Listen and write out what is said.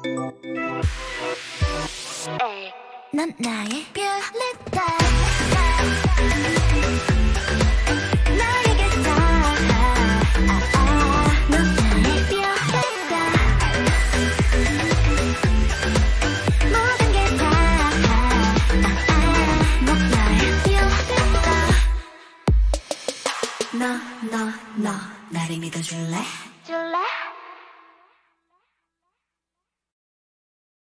넌 나의 violeta. 너에게 다. 넌 나의 violeta. 모든 게 다. 넌 나의 violeta. 너 나를 믿어줄래?